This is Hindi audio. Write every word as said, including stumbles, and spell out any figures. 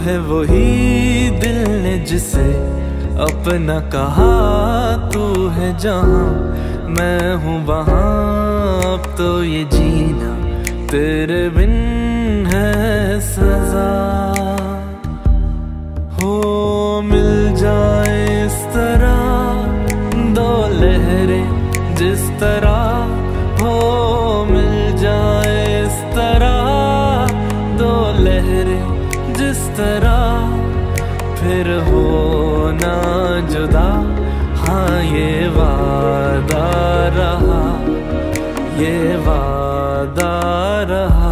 है वही दिल ने जिसे अपना कहा, तू है जहाँ मैं हूँ वहाँ। अब तो ये जीना तेरे बिन है सजा। हो मिल जाए इस तरह दो लहरें जिस तरह, हो मिल जाए इस तरह दो लहरें जिस तरह, फिर हो ना जुदा। हाँ ये वादा रहा, ये वादा रहा।